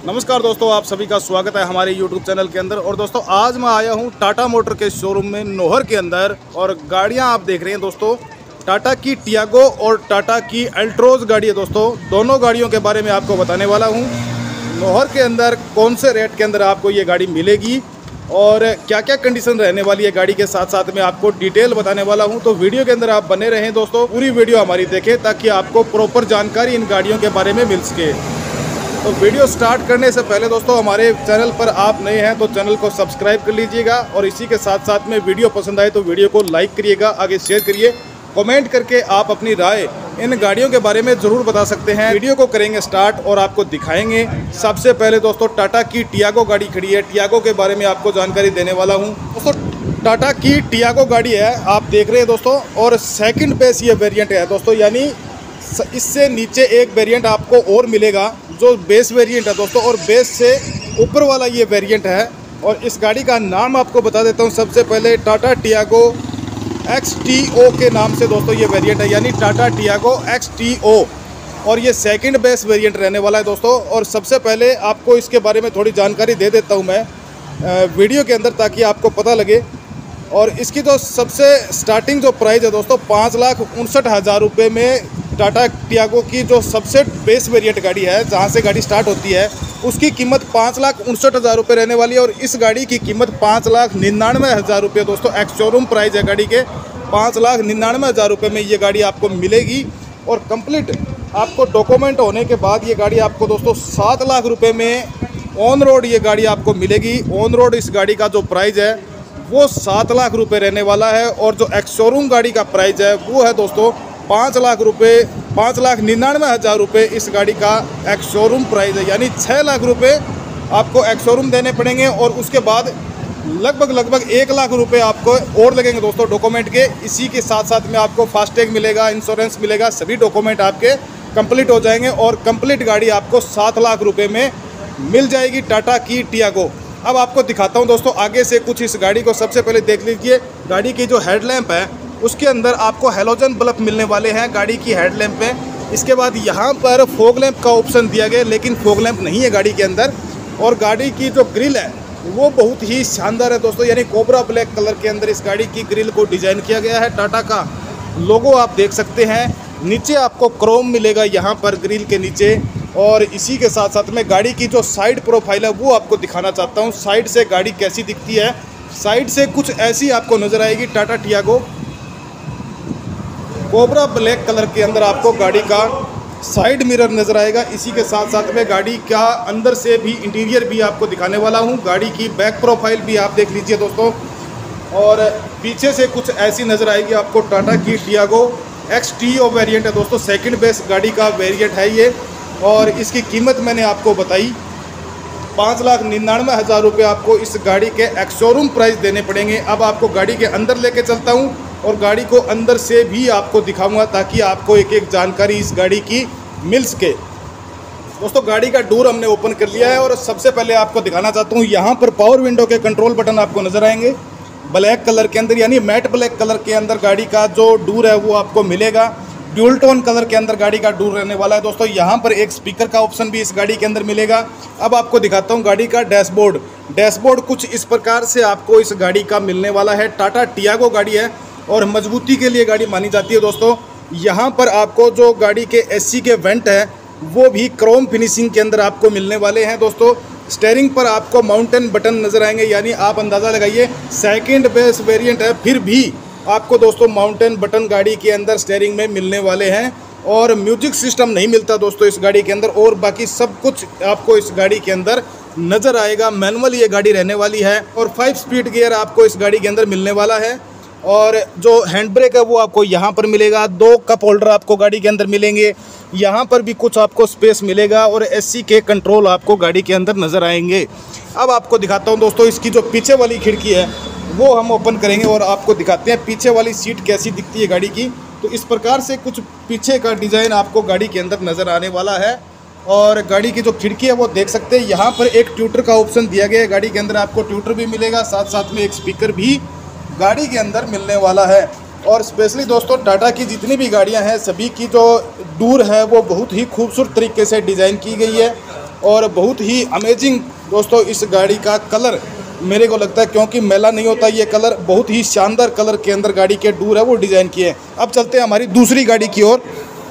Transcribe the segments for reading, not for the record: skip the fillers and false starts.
नमस्कार दोस्तों, आप सभी का स्वागत है हमारे YouTube चैनल के अंदर। और दोस्तों आज मैं आया हूं टाटा मोटर के शोरूम में नोहर के अंदर। और गाड़ियां आप देख रहे हैं दोस्तों, टाटा की टियागो और टाटा की अल्ट्रोज गाड़ी है दोस्तों। दोनों गाड़ियों के बारे में आपको बताने वाला हूं। नोहर के अंदर कौन से रेट के अंदर आपको ये गाड़ी मिलेगी और क्या क्या कंडीशन रहने वाली है गाड़ी के, साथ साथ में आपको डिटेल बताने वाला हूं। तो वीडियो के अंदर आप बने रहें दोस्तों, पूरी वीडियो हमारी देखें ताकि आपको प्रॉपर जानकारी इन गाड़ियों के बारे में मिल सके। तो वीडियो स्टार्ट करने से पहले दोस्तों, हमारे चैनल पर आप नए हैं तो चैनल को सब्सक्राइब कर लीजिएगा। और इसी के साथ साथ में वीडियो पसंद आए तो वीडियो को लाइक करिएगा, आगे शेयर करिए, कमेंट करके आप अपनी राय इन गाड़ियों के बारे में ज़रूर बता सकते हैं। वीडियो को करेंगे स्टार्ट और आपको दिखाएंगे। सबसे पहले दोस्तों टाटा की टियागो गाड़ी खड़ी है, टियागो के बारे में आपको जानकारी देने वाला हूँ। दोस्तों टाटा की टियागो गाड़ी है, आप देख रहे हैं दोस्तों। और सेकंड बेस ये वेरिएंट है दोस्तों, यानी इससे नीचे एक वेरिएंट आपको और मिलेगा जो बेस वेरिएंट है दोस्तों, और बेस से ऊपर वाला ये वेरिएंट है। और इस गाड़ी का नाम आपको बता देता हूँ। सबसे पहले टाटा टियागो XTO के नाम से दोस्तों ये वेरिएंट है, यानी टाटा टियागो XTO। और ये सेकंड बेस वेरिएंट रहने वाला है दोस्तों। और सबसे पहले आपको इसके बारे में थोड़ी जानकारी दे देता हूँ मैं वीडियो के अंदर, ताकि आपको पता लगे। और इसकी तो सबसे स्टार्टिंग जो प्राइस है दोस्तों 5,59,000 रुपये में टाटा टियागो की जो सबसे बेस वेरिएंट गाड़ी है, जहां से गाड़ी स्टार्ट होती है, उसकी कीमत 5,59,000 रुपये रहने वाली है। और इस गाड़ी की कीमत 5,99,000 रुपये दोस्तों एक्स शोरूम प्राइस है गाड़ी के। 5,99,000 रुपये में ये गाड़ी आपको मिलेगी। और कंप्लीट आपको डॉक्यूमेंट होने के बाद ये गाड़ी आपको दोस्तों 7 लाख रुपये में ऑन रोड ये गाड़ी आपको मिलेगी। ऑन रोड इस गाड़ी का जो प्राइस है वो 7 लाख रुपये रहने वाला है। और जो एक्स शोरूम गाड़ी का प्राइस है वो है दोस्तों 5 लाख रुपये, 5,99,000 रुपये इस गाड़ी का एक्स शोरूम प्राइस है। यानी 6 लाख रुपये आपको एक्स शोरूम देने पड़ेंगे। और उसके बाद लगभग 1 लाख रुपये आपको और लगेंगे दोस्तों डॉक्यूमेंट के। इसी के साथ साथ में आपको फास्टैग मिलेगा, इंश्योरेंस मिलेगा, सभी डॉक्यूमेंट आपके कंप्लीट हो जाएंगे। और कंप्लीट गाड़ी आपको 7 लाख रुपये में मिल जाएगी टाटा की टियागो। अब आपको दिखाता हूं दोस्तों आगे से कुछ इस गाड़ी को। सबसे पहले देख लीजिए, गाड़ी की जो हेडलैम्प है उसके अंदर आपको हेलोजन बल्ब मिलने वाले हैं गाड़ी की हेडलैम्प में। इसके बाद यहाँ पर फॉग लैंप का ऑप्शन दिया गया, लेकिन फॉग लैंप नहीं है गाड़ी के अंदर। और गाड़ी की जो ग्रिल है वो बहुत ही शानदार है दोस्तों, यानी कोबरा ब्लैक कलर के अंदर इस गाड़ी की ग्रिल को डिज़ाइन किया गया है। टाटा का लोगो आप देख सकते हैं। नीचे आपको क्रोम मिलेगा यहाँ पर ग्रिल के नीचे। और इसी के साथ साथ में गाड़ी की जो साइड प्रोफाइल है वो आपको दिखाना चाहता हूँ। साइड से गाड़ी कैसी दिखती है, साइड से कुछ ऐसी आपको नज़र आएगी Tata Tiago. Cobra black colour के अंदर आपको गाड़ी का साइड मिरर नज़र आएगा। इसी के साथ साथ में गाड़ी का अंदर से भी इंटीरियर भी आपको दिखाने वाला हूँ। गाड़ी की बैक प्रोफाइल भी आप देख लीजिए दोस्तों। और पीछे से कुछ ऐसी नज़र आएगी आपको। टाटा की टियागो XTO वेरिएंट है दोस्तों, सेकंड बेस गाड़ी का वेरिएंट है ये। और इसकी कीमत मैंने आपको बताई 5,99,000 रुपये आपको इस गाड़ी के एक्स शोरूम प्राइस देने पड़ेंगे। अब आपको गाड़ी के अंदर लेके चलता हूँ और गाड़ी को अंदर से भी आपको दिखाऊंगा, ताकि आपको एक एक जानकारी इस गाड़ी की मिल सके। दोस्तों गाड़ी का डोर हमने ओपन कर लिया है। और सबसे पहले आपको दिखाना चाहता हूँ, यहाँ पर पावर विंडो के कंट्रोल बटन आपको नज़र आएंगे ब्लैक कलर के अंदर, यानी मैट ब्लैक कलर के अंदर गाड़ी का जो डोर है वो आपको मिलेगा। ड्यूल टोन कलर के अंदर गाड़ी का डोर रहने वाला है दोस्तों। यहाँ पर एक स्पीकर का ऑप्शन भी इस गाड़ी के अंदर मिलेगा। अब आपको दिखाता हूँ गाड़ी का डैशबोर्ड। डैशबोर्ड कुछ इस प्रकार से आपको इस गाड़ी का मिलने वाला है। टाटा टियागो गाड़ी है और मजबूती के लिए गाड़ी मानी जाती है दोस्तों। यहाँ पर आपको जो गाड़ी के AC के वेंट है वो भी क्रोम फिनिशिंग के अंदर आपको मिलने वाले हैं दोस्तों। स्टीयरिंग पर आपको माउंटेन बटन नज़र आएंगे, यानी आप अंदाज़ा लगाइए सेकंड बेस वेरिएंट है, फिर भी आपको दोस्तों माउंटेन बटन गाड़ी के अंदर स्टीयरिंग में मिलने वाले हैं। और म्यूजिक सिस्टम नहीं मिलता दोस्तों इस गाड़ी के अंदर। और बाकी सब कुछ आपको इस गाड़ी के अंदर नज़र आएगा। मैनुअल ये गाड़ी रहने वाली है। और 5 स्पीड गियर आपको इस गाड़ी के अंदर मिलने वाला है। और जो हैंड ब्रेक है वो आपको यहाँ पर मिलेगा। 2 कप होल्डर आपको गाड़ी के अंदर मिलेंगे। यहाँ पर भी कुछ आपको स्पेस मिलेगा। और AC के कंट्रोल आपको गाड़ी के अंदर नज़र आएंगे। अब आपको दिखाता हूँ दोस्तों, इसकी जो पीछे वाली खिड़की है वो हम ओपन करेंगे और आपको दिखाते हैं पीछे वाली सीट कैसी दिखती है गाड़ी की। तो इस प्रकार से कुछ पीछे का डिज़ाइन आपको गाड़ी के अंदर नज़र आने वाला है। और गाड़ी की जो खिड़की है वो देख सकते हैं। यहाँ पर एक ट्यूटर का ऑप्शन दिया गया है। गाड़ी के अंदर आपको ट्यूटर भी मिलेगा, साथ साथ में एक स्पीकर भी गाड़ी के अंदर मिलने वाला है। और स्पेशली दोस्तों टाटा की जितनी भी गाड़ियां हैं सभी की जो डोर है वो बहुत ही खूबसूरत तरीके से डिज़ाइन की गई है। और बहुत ही अमेजिंग दोस्तों इस गाड़ी का कलर मेरे को लगता है, क्योंकि मैला नहीं होता ये कलर, बहुत ही शानदार कलर के अंदर गाड़ी के डोर है वो डिज़ाइन किए हैं। अब चलते हैं हमारी दूसरी गाड़ी की ओर।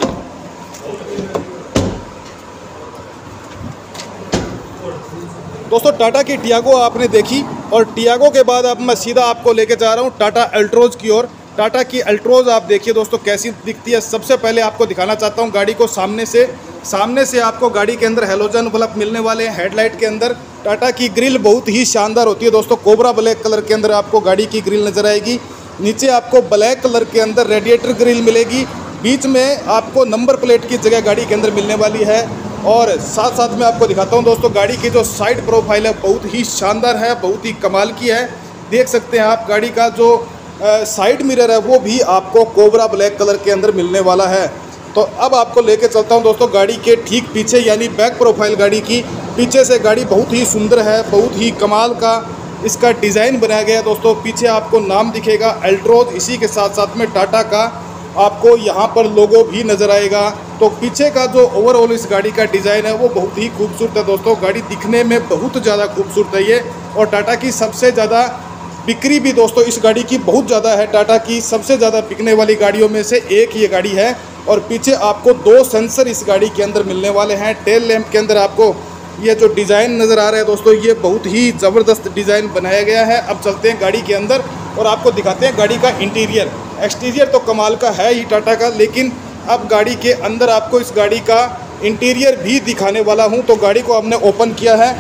दोस्तों टाटा की टियागो आपने देखी, और टियागो के बाद अब मैं सीधा आपको लेके जा रहा हूँ टाटा अल्ट्रोज की ओर। टाटा की अल्ट्रोज आप देखिए दोस्तों कैसी दिखती है। सबसे पहले आपको दिखाना चाहता हूँ गाड़ी को सामने से आपको गाड़ी के अंदर हेलोजन बल्ब मिलने वाले हैं। हेडलाइट के अंदर टाटा की ग्रिल बहुत ही शानदार होती है दोस्तों, कोबरा ब्लैक कलर के अंदर आपको गाड़ी की ग्रिल नजर आएगी। नीचे आपको ब्लैक कलर के अंदर रेडिएटर ग्रिल मिलेगी। बीच में आपको नंबर प्लेट की जगह गाड़ी के अंदर मिलने वाली है। और साथ साथ में आपको दिखाता हूँ दोस्तों गाड़ी की जो साइड प्रोफाइल है बहुत ही शानदार है, बहुत ही कमाल की है। देख सकते हैं आप गाड़ी का जो साइड मिरर है वो भी आपको कोबरा ब्लैक कलर के अंदर मिलने वाला है। तो अब आपको लेके चलता हूं दोस्तों गाड़ी के ठीक पीछे, यानी बैक प्रोफाइल गाड़ी की। पीछे से गाड़ी बहुत ही सुंदर है, बहुत ही कमाल का इसका डिज़ाइन बनाया गया है दोस्तों। पीछे आपको नाम दिखेगा अल्ट्रोज, इसी के साथ साथ में टाटा का आपको यहाँ पर लोगो भी नज़र आएगा। तो पीछे का जो ओवरऑल इस गाड़ी का डिज़ाइन है वो बहुत ही खूबसूरत है दोस्तों। गाड़ी दिखने में बहुत ज़्यादा खूबसूरत है ये, और टाटा की सबसे ज़्यादा बिक्री भी दोस्तों इस गाड़ी की बहुत ज़्यादा है। टाटा की सबसे ज़्यादा बिकने वाली गाड़ियों में से एक ये गाड़ी है। और पीछे आपको 2 सेंसर इस गाड़ी के अंदर मिलने वाले हैं। टेल लैंप के अंदर आपको ये जो डिज़ाइन नज़र आ रहा है दोस्तों, ये बहुत ही ज़बरदस्त डिज़ाइन बनाया गया है। अब चलते हैं गाड़ी के अंदर और आपको दिखाते हैं गाड़ी का इंटीरियर। एक्सटीरियर तो कमाल का है ही टाटा का, लेकिन अब गाड़ी के अंदर आपको इस गाड़ी का इंटीरियर भी दिखाने वाला हूँ। तो गाड़ी को हमने ओपन किया है,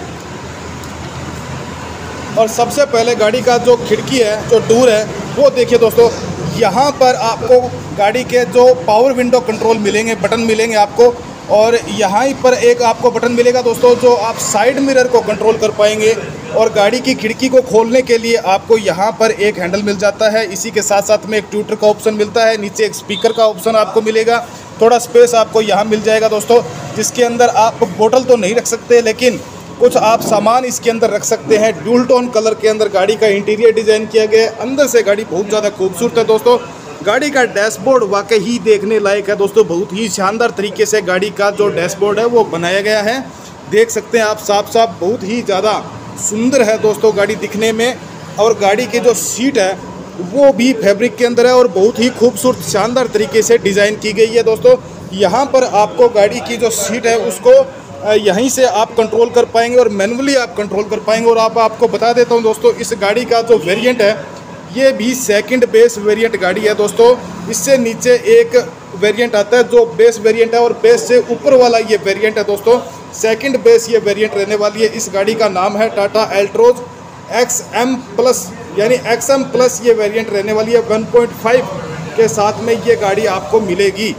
और सबसे पहले गाड़ी का जो खिड़की है, जो डोर है, वो देखिए दोस्तों। यहाँ पर आपको गाड़ी के जो पावर विंडो कंट्रोल मिलेंगे, बटन मिलेंगे आपको, और यहाँ पर एक आपको बटन मिलेगा दोस्तों जो आप साइड मिरर को कंट्रोल कर पाएंगे। और गाड़ी की खिड़की को खोलने के लिए आपको यहाँ पर एक हैंडल मिल जाता है। इसी के साथ साथ में एक ट्यूटर का ऑप्शन मिलता है, नीचे एक स्पीकर का ऑप्शन आपको मिलेगा। थोड़ा स्पेस आपको यहाँ मिल जाएगा दोस्तों, जिसके अंदर आप बोतल तो नहीं रख सकते, लेकिन कुछ आप सामान इसके अंदर रख सकते हैं। ड्यूल टोन कलर के अंदर गाड़ी का इंटीरियर डिज़ाइन किया गया है। अंदर से गाड़ी बहुत ज़्यादा खूबसूरत है दोस्तों। गाड़ी का डैशबोर्ड वाकई ही देखने लायक है दोस्तों। बहुत ही शानदार तरीके से गाड़ी का जो डैशबोर्ड है वो बनाया गया है। देख सकते हैं आप साफ साफ, बहुत ही ज़्यादा सुंदर है दोस्तों गाड़ी दिखने में। और गाड़ी की जो सीट है वो भी फैब्रिक के अंदर है और बहुत ही खूबसूरत शानदार तरीके से डिज़ाइन की गई है दोस्तों। यहाँ पर आपको गाड़ी की जो सीट है उसको यहीं से आप कंट्रोल कर पाएंगे और मैनुअली आप कंट्रोल कर पाएंगे। और आपको बता देता हूँ दोस्तों, इस गाड़ी का जो वेरिएंट है ये भी सेकंड बेस वेरिएंट गाड़ी है दोस्तों। इससे नीचे एक वेरिएंट आता है जो बेस वेरिएंट है, और बेस से ऊपर वाला ये वेरिएंट है दोस्तों। सेकंड बेस ये वेरिएंट रहने वाली है। इस गाड़ी का नाम है टाटा अल्ट्रोज XM प्लस, यानी XM प्लस ये वेरिएंट रहने वाली है। 1.5 के साथ में ये गाड़ी आपको मिलेगी।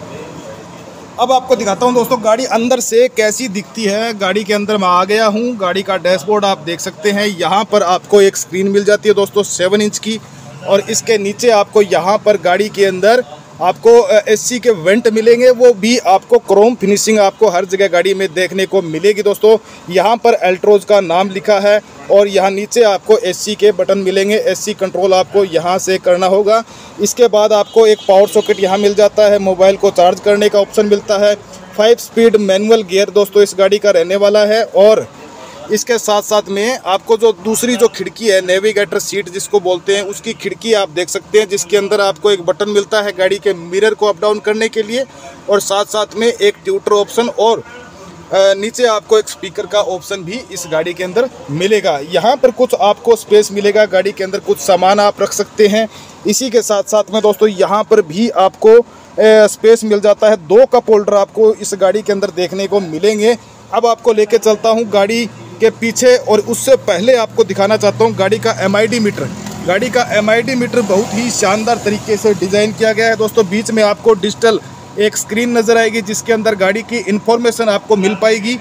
अब आपको दिखाता हूं दोस्तों गाड़ी अंदर से कैसी दिखती है। गाड़ी के अंदर मैं आ गया हूं। गाड़ी का डैशबोर्ड आप देख सकते हैं। यहाँ पर आपको एक स्क्रीन मिल जाती है दोस्तों 7 इंच की, और इसके नीचे आपको यहाँ पर गाड़ी के अंदर आपको एसी के वेंट मिलेंगे, वो भी आपको क्रोम फिनिशिंग आपको हर जगह गाड़ी में देखने को मिलेगी दोस्तों। यहाँ पर अल्ट्रोज का नाम लिखा है, और यहाँ नीचे आपको एसी के बटन मिलेंगे। एसी कंट्रोल आपको यहाँ से करना होगा। इसके बाद आपको एक पावर सॉकेट यहाँ मिल जाता है, मोबाइल को चार्ज करने का ऑप्शन मिलता है। 5 स्पीड मैनुअल गियर दोस्तों इस गाड़ी का रहने वाला है। और इसके साथ साथ में आपको जो दूसरी जो खिड़की है, नेविगेटर सीट जिसको बोलते हैं, उसकी खिड़की आप देख सकते हैं, जिसके अंदर आपको एक बटन मिलता है गाड़ी के मिरर को अप डाउन करने के लिए, और साथ साथ में एक ट्यूटर ऑप्शन, और नीचे आपको एक स्पीकर का ऑप्शन भी इस गाड़ी के अंदर मिलेगा। यहाँ पर कुछ आपको स्पेस मिलेगा, गाड़ी के अंदर कुछ सामान आप रख सकते हैं। इसी के साथ साथ में दोस्तों यहाँ पर भी आपको स्पेस मिल जाता है। 2 कप होल्डर आपको इस गाड़ी के अंदर देखने को मिलेंगे। अब आपको लेके चलता हूँ गाड़ी के पीछे, और उससे पहले आपको दिखाना चाहता हूँ गाड़ी का MID मीटर। गाड़ी का MID मीटर बहुत ही शानदार तरीके से डिज़ाइन किया गया है दोस्तों। बीच में आपको डिजिटल एक स्क्रीन नज़र आएगी, जिसके अंदर गाड़ी की इन्फॉर्मेशन आपको मिल पाएगी,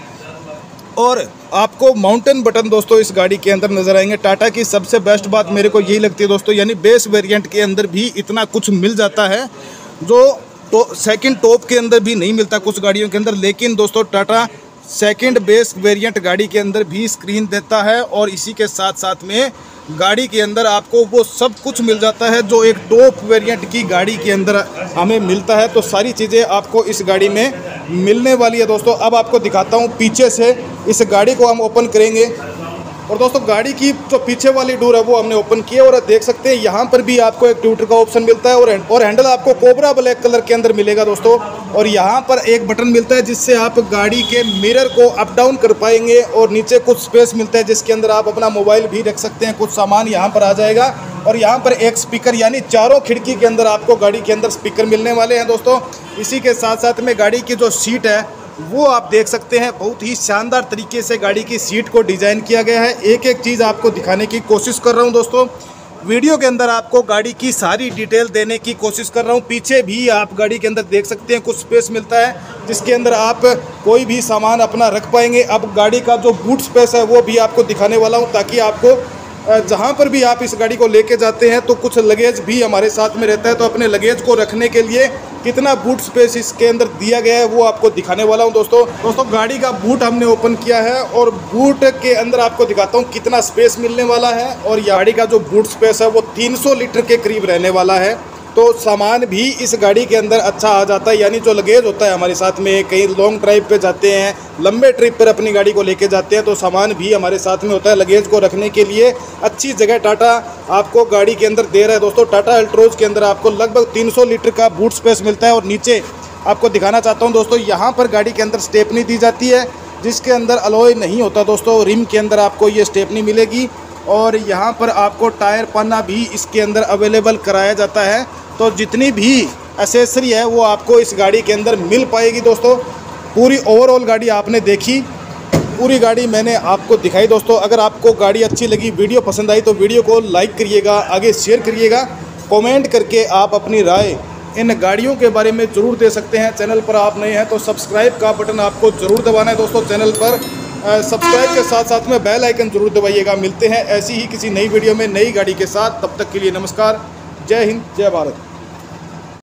और आपको माउंटेन बटन दोस्तों इस गाड़ी के अंदर नज़र आएंगे। टाटा की सबसे बेस्ट बात मेरे को यही लगती है दोस्तों, यानी बेस वेरिएंट के अंदर भी इतना कुछ मिल जाता है जो तो सेकंड टॉप के अंदर भी नहीं मिलता कुछ गाड़ियों के अंदर। लेकिन दोस्तों टाटा सेकंड बेस वेरिएंट गाड़ी के अंदर भी स्क्रीन देता है, और इसी के साथ साथ में गाड़ी के अंदर आपको वो सब कुछ मिल जाता है जो एक टॉप वेरिएंट की गाड़ी के अंदर हमें मिलता है। तो सारी चीज़ें आपको इस गाड़ी में मिलने वाली है दोस्तों। अब आपको दिखाता हूँ पीछे से, इस गाड़ी को हम ओपन करेंगे और दोस्तों गाड़ी की जो पीछे वाली डोर है वो हमने ओपन की है और देख सकते हैं यहाँ पर भी आपको एक ट्यूटर का ऑप्शन मिलता है और हैंडल आपको कोबरा ब्लैक कलर के अंदर मिलेगा दोस्तों। और यहाँ पर एक बटन मिलता है जिससे आप गाड़ी के मिरर को अप डाउन कर पाएंगे और नीचे कुछ स्पेस मिलता है जिसके अंदर आप अपना मोबाइल भी रख सकते हैं, कुछ सामान यहाँ पर आ जाएगा। और यहाँ पर एक स्पीकर, यानी चारों खिड़की के अंदर आपको गाड़ी के अंदर स्पीकर मिलने वाले हैं दोस्तों। इसी के साथ साथ में गाड़ी की जो सीट है वो आप देख सकते हैं, बहुत ही शानदार तरीके से गाड़ी की सीट को डिज़ाइन किया गया है। एक एक चीज़ आपको दिखाने की कोशिश कर रहा हूं दोस्तों। वीडियो के अंदर आपको गाड़ी की सारी डिटेल देने की कोशिश कर रहा हूं। पीछे भी आप गाड़ी के अंदर देख सकते हैं कुछ स्पेस मिलता है जिसके अंदर आप कोई भी सामान अपना रख पाएंगे। अब गाड़ी का जो बूट स्पेस है वो भी आपको दिखाने वाला हूँ, ताकि आपको जहाँ पर भी आप इस गाड़ी को लेके जाते हैं तो कुछ लगेज भी हमारे साथ में रहता है, तो अपने लगेज को रखने के लिए कितना बूट स्पेस इसके अंदर दिया गया है वो आपको दिखाने वाला हूं दोस्तों। गाड़ी का बूट हमने ओपन किया है और बूट के अंदर आपको दिखाता हूं कितना स्पेस मिलने वाला है। और गाड़ी का जो बूट स्पेस है वो 300 लीटर के करीब रहने वाला है। तो सामान भी इस गाड़ी के अंदर अच्छा आ जाता है, यानी जो लगेज होता है हमारे साथ में, कहीं लॉन्ग ड्राइव पे जाते हैं, लंबे ट्रिप पर अपनी गाड़ी को लेके जाते हैं तो सामान भी हमारे साथ में होता है। लगेज को रखने के लिए अच्छी जगह टाटा आपको गाड़ी के अंदर दे रहा है दोस्तों। टाटा अल्ट्रोज के अंदर आपको लगभग 300 लीटर का बूट स्पेस मिलता है। और नीचे आपको दिखाना चाहता हूँ दोस्तों, यहाँ पर गाड़ी के अंदर स्टेपनी दी जाती है जिसके अंदर अलॉय नहीं होता दोस्तों। रिम के अंदर आपको ये स्टेपनी मिलेगी और यहाँ पर आपको टायर पन्ना भी इसके अंदर अवेलेबल कराया जाता है। तो जितनी भी एसेसरी है वो आपको इस गाड़ी के अंदर मिल पाएगी दोस्तों। पूरी ओवरऑल गाड़ी आपने देखी, पूरी गाड़ी मैंने आपको दिखाई दोस्तों। अगर आपको गाड़ी अच्छी लगी, वीडियो पसंद आई तो वीडियो को लाइक करिएगा, आगे शेयर करिएगा, कमेंट करके आप अपनी राय इन गाड़ियों के बारे में ज़रूर दे सकते हैं। चैनल पर आप नए हैं तो सब्सक्राइब का बटन आपको ज़रूर दबाना है दोस्तों। चैनल पर सब्सक्राइब के साथ साथ में बेल आइकन ज़रूर दबाइएगा। मिलते हैं ऐसी ही किसी नई वीडियो में नई गाड़ी के साथ, तब तक के लिए नमस्कार। जय हिंद, जय भारत।